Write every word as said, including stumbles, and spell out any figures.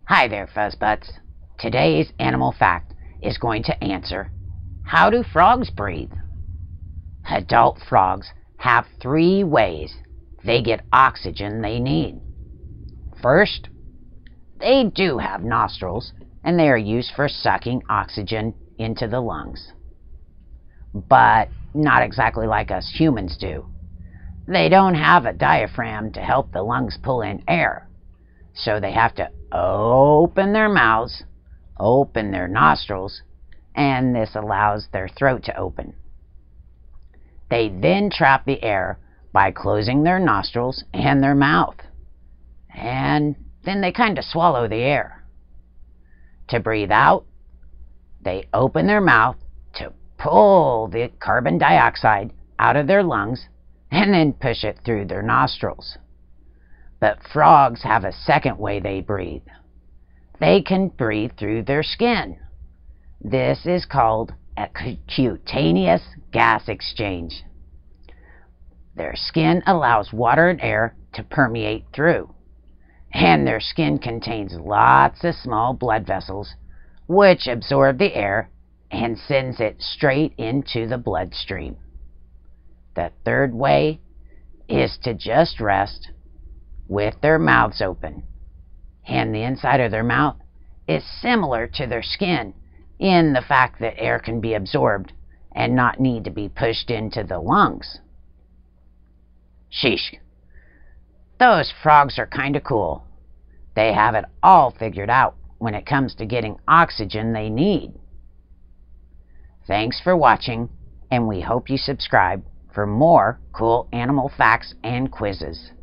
Hi there, Fuzzbutts. Today's animal fact is going to answer, how do frogs breathe? Adult frogs have three ways they get oxygen they need. First, they do have nostrils, and they are used for sucking oxygen into the lungs. But not exactly like us humans do. They don't have a diaphragm to help the lungs pull in air, so they have to open their mouths, open their nostrils, and this allows their throat to open. They then trap the air by closing their nostrils and their mouth, and then they kind of swallow the air. To breathe out, they open their mouth to pull the carbon dioxide out of their lungs and then push it through their nostrils. But frogs have a second way they breathe. They can breathe through their skin. This is called a cutaneous gas exchange. Their skin allows water and air to permeate through, and their skin contains lots of small blood vessels which absorb the air and sends it straight into the bloodstream. The third way is to just rest with their mouths open, and the inside of their mouth is similar to their skin in the fact that air can be absorbed and not need to be pushed into the lungs. Sheesh, those frogs are kinda cool. They have it all figured out when it comes to getting oxygen they need. Thanks for watching, and we hope you subscribe for more cool animal facts and quizzes.